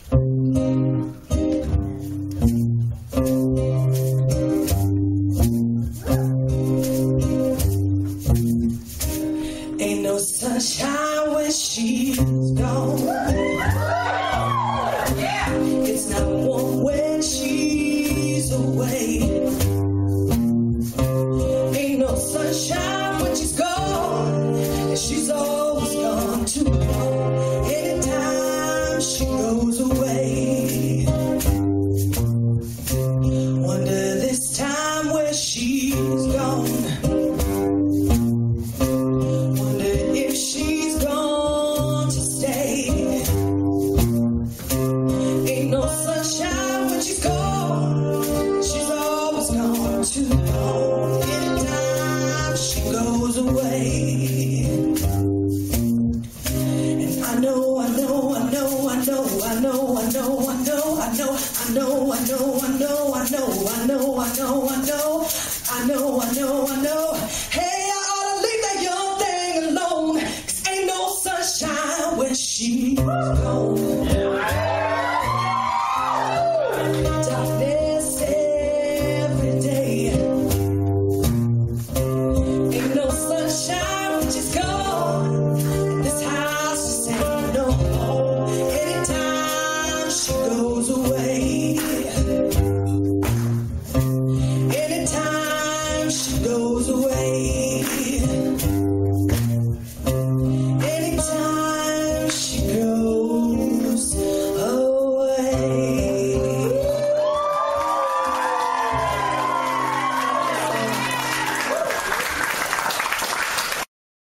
Ain't no sunshine when she's gone. It's not warm when she's away. Ain't no sunshine when she's gone, and she's always gone too long. Anytime she goes away, wonder this time where she's gone. Too long, anytime she goes away. And I know, I know, I know, I know, I know, I know, I know, I know, I know, I know, I know, I know, I know, I know, I know, I know, I know, I know. Hey, I ought to leave that young thing alone, 'cause ain't no sunshine when she's gone. Darkness every day. Ain't no sunshine when she's gone.